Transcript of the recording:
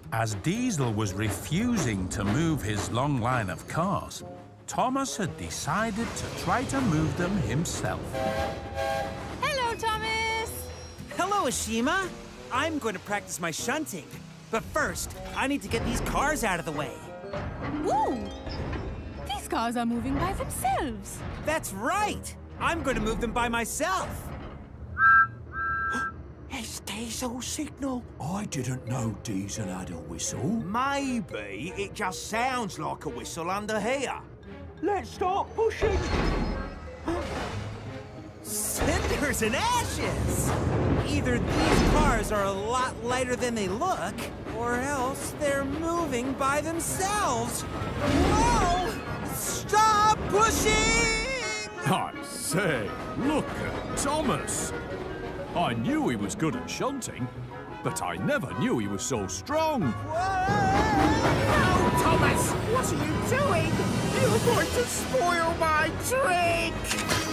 As Diesel was refusing to move his long line of cars, Thomas had decided to try to move them himself. Hello, Thomas! Hello, Ashima. I'm going to practice my shunting. But first, I need to get these cars out of the way. Ooh! These cars are moving by themselves. That's right! I'm going to move them by myself. It's Diesel's signal. I didn't know Diesel had a whistle. Maybe it just sounds like a whistle under here. Let's start pushing. Cinders and ashes! Either these cars are a lot lighter than they look, or else they're moving by themselves. Whoa! Stop pushing! I say, look at Thomas. I knew he was good at shunting, but I never knew he was so strong. No, Thomas! What are you doing? You're going to spoil my trick!